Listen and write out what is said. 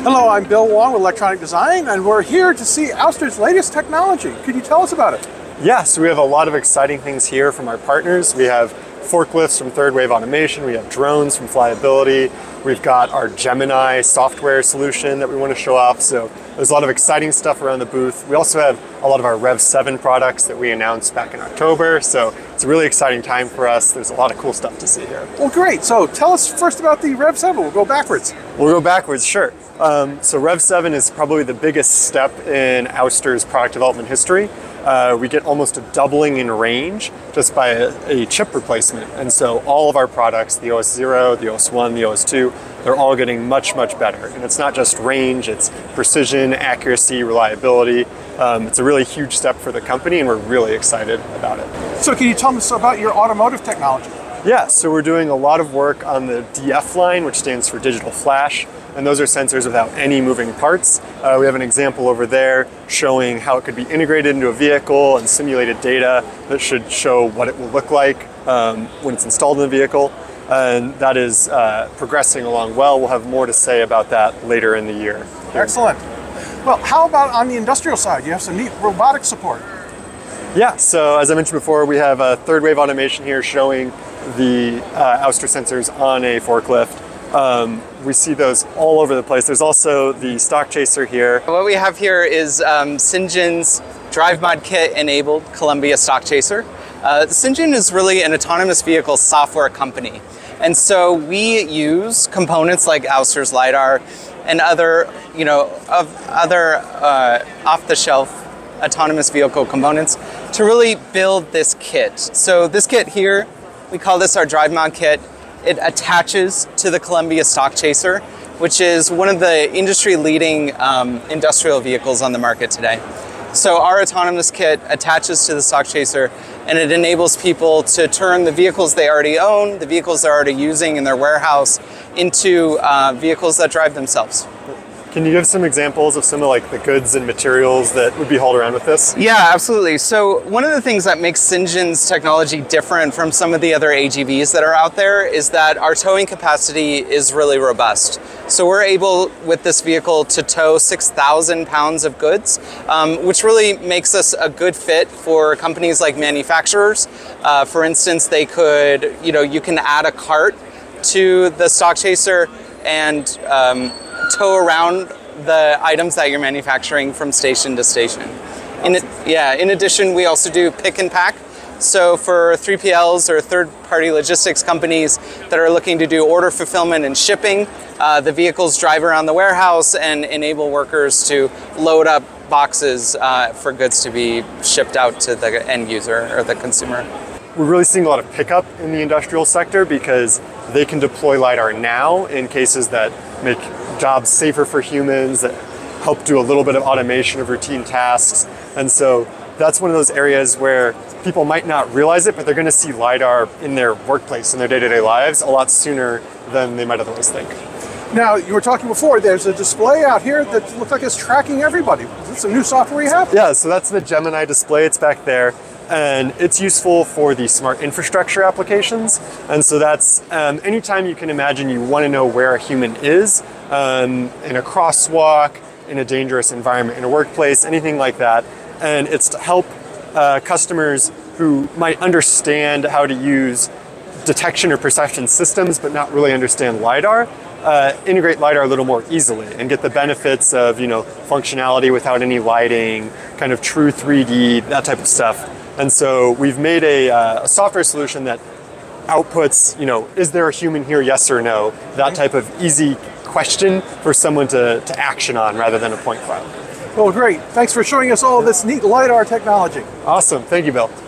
Hello, I'm Bill Wong with Electronic Design, and we're here to see Ouster's latest technology. Could you tell us about it? Yeah, so we have a lot of exciting things here from our partners. We have forklifts from Third Wave Automation, we have drones from Flyability, we've got our Gemini software solution that we want to show off, so there's a lot of exciting stuff around the booth. We also have a lot of our REV7 products that we announced back in October, so it's a really exciting time for us. There's a lot of cool stuff to see here. Well, great. So tell us first about the REV7. We'll go backwards. We'll go backwards, sure. So REV7 is probably the biggest step in Ouster's product development history. We get almost a doubling in range just by a chip replacement. And so all of our products, the OS0, the OS1, the OS2, they're all getting much, much better. And it's not just range, it's precision, accuracy, reliability. It's a really huge step for the company and we're really excited about it. So can you tell us about your automotive technology? Yeah, so we're doing a lot of work on the DF line, which stands for digital flash. And those are sensors without any moving parts. We have an example over there showing how it could be integrated into a vehicle and simulated data that should show what it will look like when it's installed in the vehicle. And that is progressing along well. We'll have more to say about that later in the year. Excellent. Well, how about on the industrial side? You have some neat robotic support. Yeah, so as I mentioned before, we have a Third Wave Automation here showing the Ouster sensors on a forklift. We see those all over the place. There's also the Stockchaser here. What we have here is Cyngn's DriveMod kit enabled Columbia Stockchaser. Cyngn is really an autonomous vehicle software company. And so we use components like Ouster's LiDAR and other, off-the-shelf autonomous vehicle components to really build this kit. So this kit here, we call this our DriveMod kit. It attaches to the Columbia Stockchaser, which is one of the industry-leading industrial vehicles on the market today. So our autonomous kit attaches to the Stockchaser, and it enables people to turn the vehicles they already own, the vehicles they're already using in their warehouse, into vehicles that drive themselves. Can you give some examples of some of the goods and materials that would be hauled around with this? Yeah, absolutely. So one of the things that makes Cyngn's technology different from some of the other AGVs that are out there is that our towing capacity is really robust. So we're able with this vehicle to tow 6,000 pounds of goods, which really makes us a good fit for companies like manufacturers. For instance, they could, you can add a cart to the Stockchaser and tow around the items that you're manufacturing from station to station. In addition, we also do pick and pack. So for 3PLs or third-party logistics companies that are looking to do order fulfillment and shipping, the vehicles drive around the warehouse and enable workers to load up boxes for goods to be shipped out to the end user or the consumer. We're really seeing a lot of pickup in the industrial sector because they can deploy LiDAR now in cases that make jobs safer for humans, that help do a little bit of automation of routine tasks. And so that's one of those areas where people might not realize it, but they're going to see LiDAR in their workplace, in their day-to-day lives, a lot sooner than they might otherwise think. Now, you were talking before, there's a display out here that looks like it's tracking everybody. Is this some new software you have? Yeah, so that's the Gemini display. It's back there. And it's useful for the smart infrastructure applications. And so that's anytime you can imagine you want to know where a human is, in a crosswalk, in a dangerous environment, in a workplace, anything like that. And it's to help customers who might understand how to use detection or perception systems, but not really understand LiDAR, integrate LiDAR a little more easily and get the benefits of, functionality without any lighting, kind of true 3D, that type of stuff. And so we've made a software solution that outputs, is there a human here, yes or no? That type of easy question for someone to action on rather than a point cloud. Well, great. Thanks for showing us all this neat LiDAR technology. Awesome. Thank you, Bill.